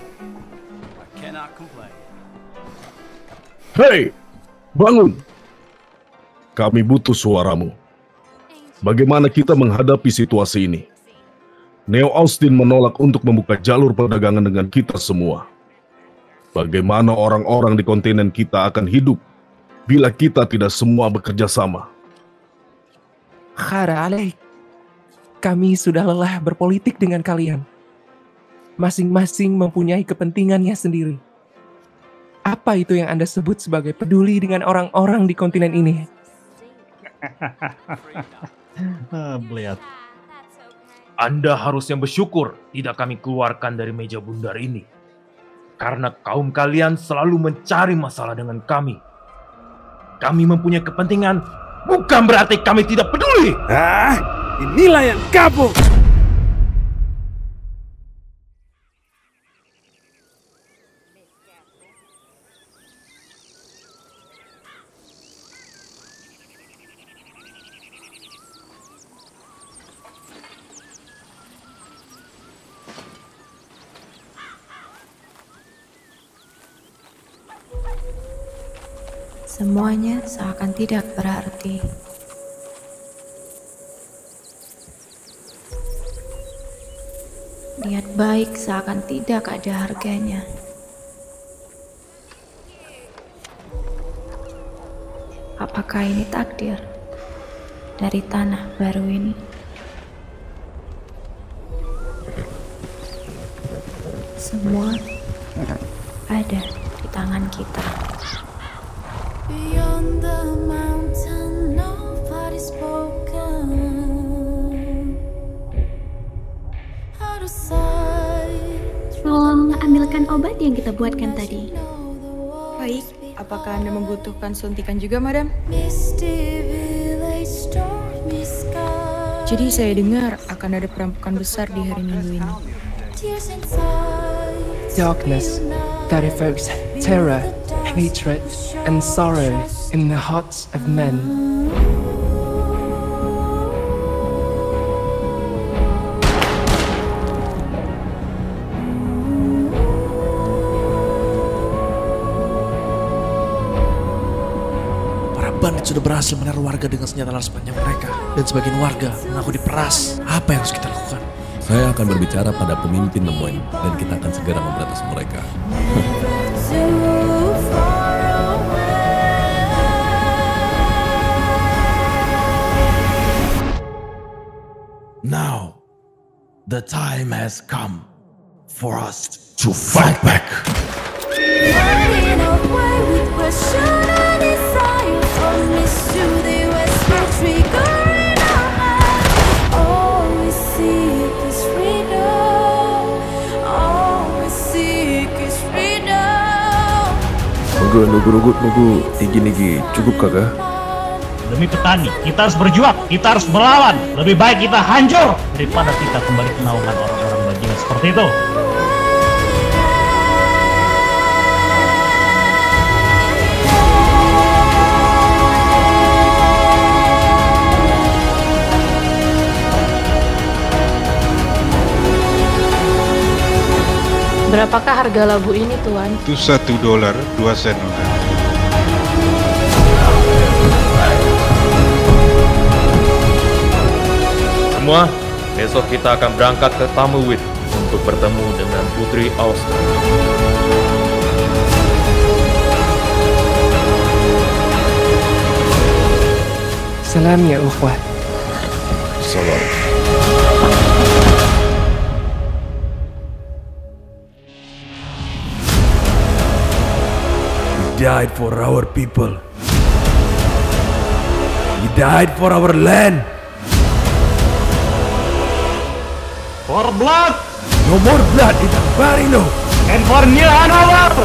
I cannot complain. Hei, bangun! Kami butuh suaramu. Bagaimana kita menghadapi situasi ini? Neo Austin menolak untuk membuka jalur perdagangan dengan kita semua. Bagaimana orang-orang di kontinen kita akan hidup bila kita tidak semua bekerja sama? Khara alaik. Kami sudah lelah berpolitik dengan kalian. Masing-masing mempunyai kepentingannya sendiri. Apa itu yang Anda sebut sebagai peduli dengan orang-orang di kontinen ini? Melihat. Anda harusnya bersyukur tidak kami keluarkan dari meja bundar ini. Karena kaum kalian selalu mencari masalah dengan kami. Kami mempunyai kepentingan, bukan berarti kami tidak peduli. Inilah yang kabur. Semuanya seakan tidak berarti. Niat baik seakan tidak ada harganya. Apakah ini takdir dari tanah baru ini? Semua ada di tangan kita. Beyond the mountain, nobody's spoken. Out of sight. Tolong ambilkan obat yang kita buatkan tadi. Baik, apakah Anda membutuhkan suntikan juga, Madam? Jadi saya dengar akan ada perampokan besar di hari Minggu ini. Darkness that evokes terror, hatred, and sorrow in the hearts of men. Para bandit sudah berhasil meneror warga dengan senjata laras panjang mereka. Dan sebagian warga mengaku diperas. Apa yang harus kita lakukan? Saya akan berbicara pada pemimpin Lemoyne dan kita akan segera memberantas mereka. Now, the time has come for us to fight back. Nunggu, Nigi, cukup kagak? Demi petani, kita harus berjuang, kita harus melawan. Lebih baik kita hancur daripada kita kembali ke naungan orang-orang bajingan seperti itu. Berapakah harga labu ini, Tuan? Itu $1.02. Semua, besok kita akan berangkat ke Tamuwit untuk bertemu dengan Putri Austin. Salam ya ukhwah. Salam. You died for our people. You died for our land. For blood! No more blood in Barino! And for New Hanover!